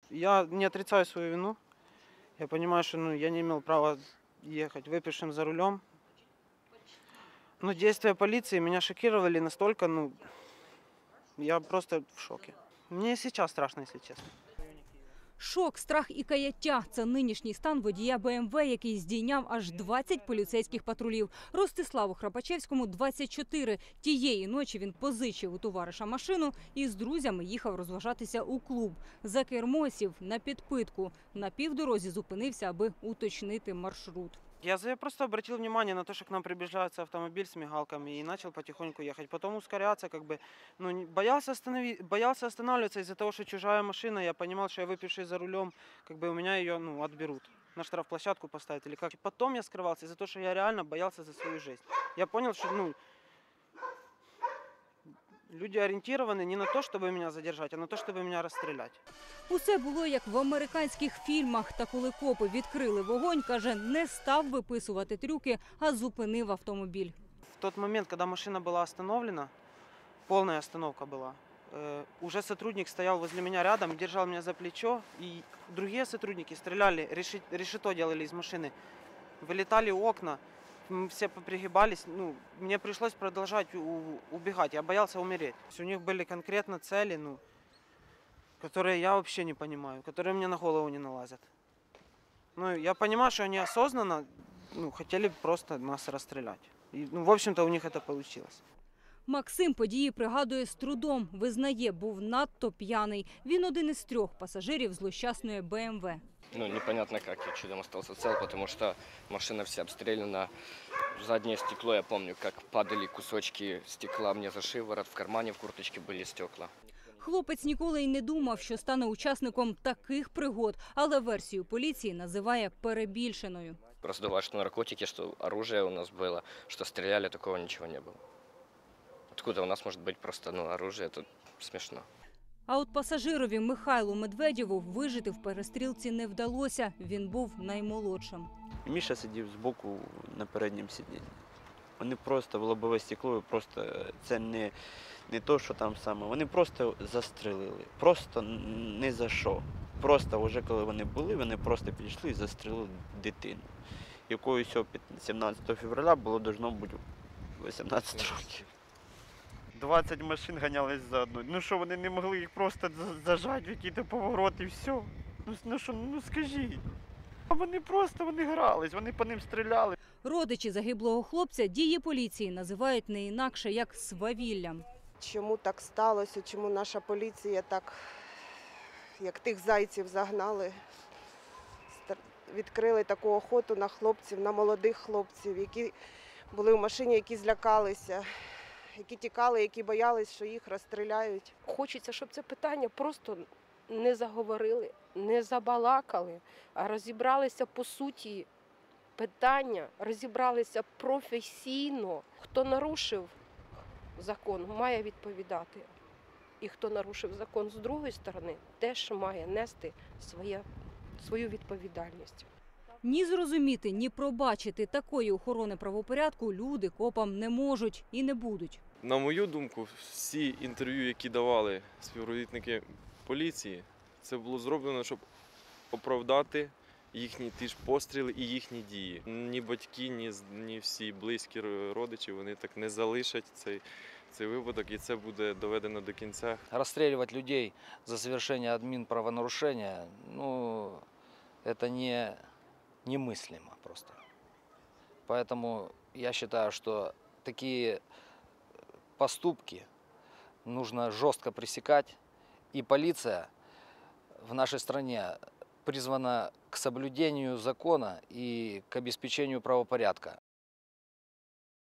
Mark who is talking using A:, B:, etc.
A: Я не отрицаю свою вину. Я понимаю, что я не имел права ехать выпившим за рулем. Но действия полиции меня шокировали настолько, я просто в шоке. Мне и сейчас страшно, если честно.
B: Шок, страх і каяття – це нинішній стан водія БМВ, який здійняв аж 20 поліцейських патрулів. Ростиславу Храпачевському 24. Тієї ночі він позичив у товариша машину і з друзями їхав розважатися у клуб. За кермо сів на підпитку. На півдорозі зупинився, аби уточнити маршрут.
A: Я просто обратил внимание на то, что к нам приближается автомобиль с мигалками, и начал потихоньку ехать. Потом ускоряться, боялся останавливаться из-за того, что чужая машина. Я понимал, что я выпивший за рулем, у меня ее, отберут. На штрафплощадку поставят или как. Потом я скрывался из-за того, что я реально боялся за свою жизнь. Я понял, что, люди орієнтовані не на те, щоб мене задержати, а на те, щоб мене розстріляти.
B: Усе було, як в американських фільмах. Та коли копи відкрили вогонь, каже, не став виписувати трюки, а зупинив автомобіль.
A: В той момент, коли машина була остановлена, повна остановка була, уже сотрудник стоял возле меня рядом, держал меня за плечо, и другие сотрудники стреляли, решето делали из машины, вылетали окна. Мы все попригибались, мне пришлось продолжать убегать, я боялся умереть. У них были конкретно цели, которые я вообще не понимаю, которые мне на голову не налазят. Я понимаю, что они осознанно хотели просто нас расстрелять. И, в общем-то, у них это получилось.
B: Максим події пригадує з трудом. Визнає, був надто п'яний. Він один із 3 пасажирів злощасної БМВ.
C: Непонятно, как я чудом остался цел, потому что машина вся обстреляна. Заднее стекло, я помню, как падали кусочки стекла мне за шиворот, в кармане в курточке были стекла.
B: Хлопець ніколи й не думав, що стане учасником таких пригод, але версію поліції називає перебільшеною.
C: Просто думаю, что наркотики, что оружие у нас было, что стреляли, такого ничего не было. Откуда у нас может быть просто оружие, это смешно.
B: А от пасажирові Михайлу Медведєву вижити в перестрілці не вдалося. Він був наймолодшим.
D: Міша сидів збоку на передньому сидінні. Вони просто в лобове стекло, просто це не то, що там саме. Вони просто застрелили. Просто не за що. Просто вже коли вони були, вони просто підійшли і застрелили дитину. Якою 17 февраля було должно бути 18 років. 20 машин ганялись за одну. Що, вони не могли їх просто зажати в якийсь поворот і все? Скажіть. А вони грались, вони по ним стріляли.
B: Родичі загиблого хлопця дії поліції називають не інакше, як свавіллям.
E: Чому так сталося, чому наша поліція так, як тих зайців загнали, відкрили таку охоту на хлопців, на молодих хлопців, які були в машині, які злякалися, які тікали, які боялись, що їх розстріляють.
F: Хочеться, щоб це питання просто не заговорили, не забалакали, а розібралися по суті питання, розібралися професійно. Хто нарушив закон, має відповідати. І хто нарушив закон з другої сторони, теж має нести свою відповідальність.
B: Ні зрозуміти, ні пробачити такої охорони правопорядку люди копам не можуть і не будуть.
G: На мою думку, всі інтерв'ю, які давали співробітники поліції, це було зроблено, щоб оправдати їхні ті ж постріли і їхні дії. Ні батьки, ні всі близькі родичі, вони так не залишать цей випадок, і це буде доведено до кінця.
H: Розстрілювати людей за совершение адмінправонарушення, це немыслимо просто. Поэтому я считаю, что такие поступки нужно жестко пресекать. И полиция в нашей стране призвана к соблюдению закона и к обеспечению правопорядка.